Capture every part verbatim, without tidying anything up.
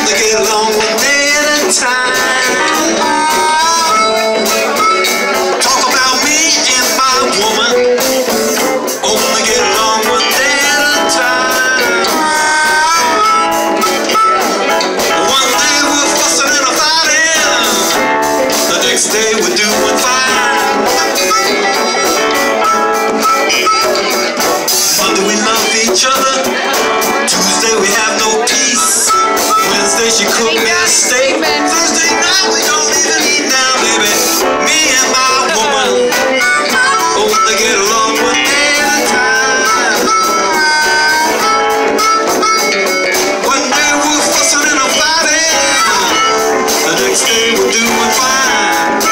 Only get along one day at a time. Talk about me and my woman. Only get along one day at a time. One day we're fussing and fighting. The next day we're doing fine. Monday we love each other. Tuesday we have no peace. Wednesday she cooked me a steak. Thursday night we don't even eat now, baby. Me and my woman only get along one day at a time. One day we're fussing and fighting. The next day we're doing fine.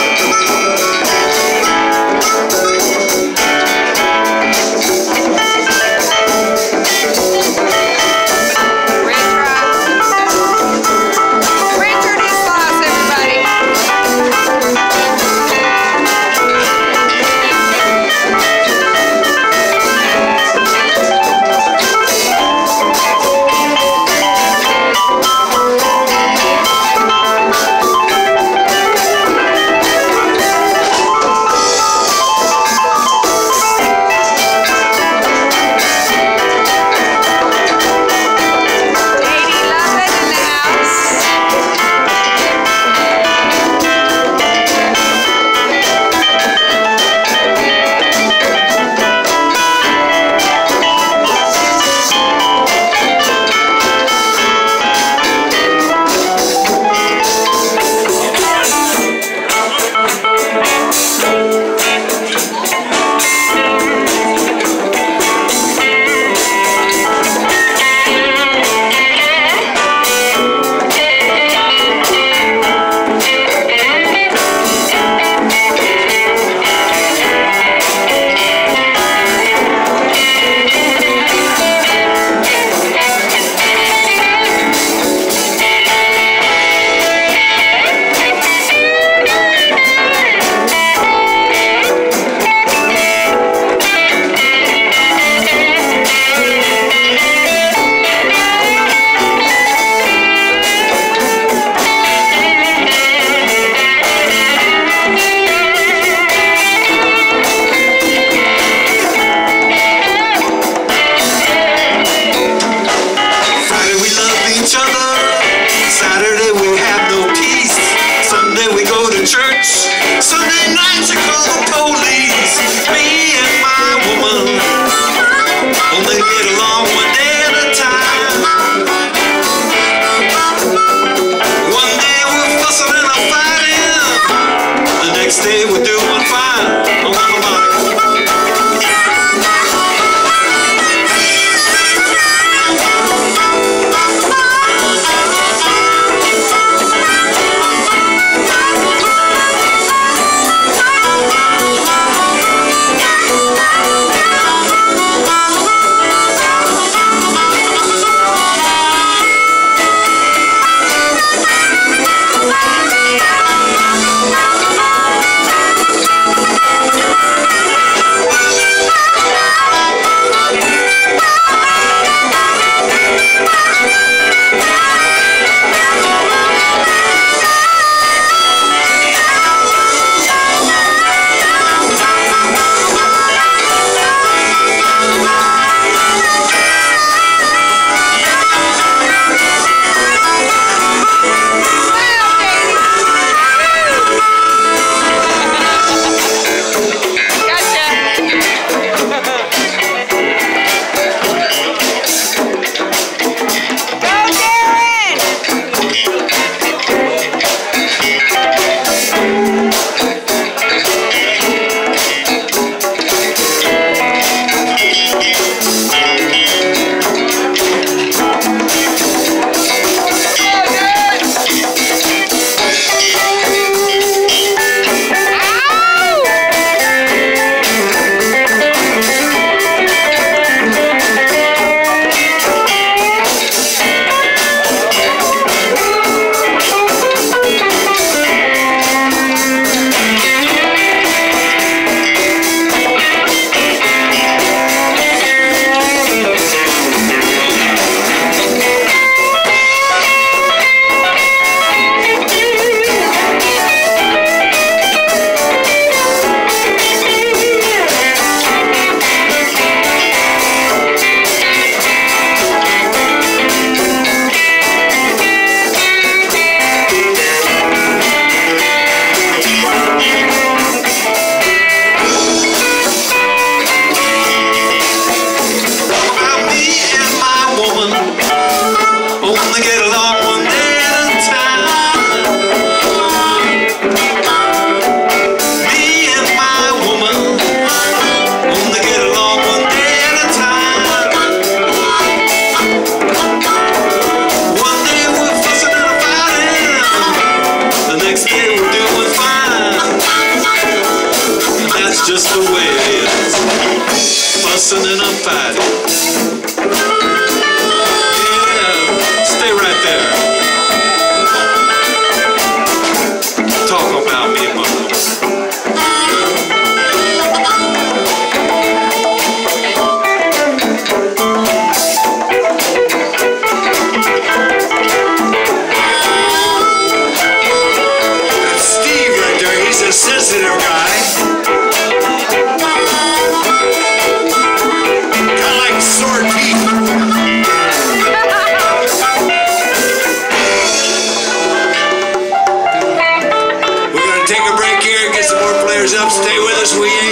Sunday night you call the police. Me and my woman only get along one day at a time. One day we're fussing and fighting. The next day we're doing fine. Oh, my, my, my. satisfied. Yeah, stay right there. Talk about me, mother. That's Steve right there. He's a sensitive guy. Up, stay with us, we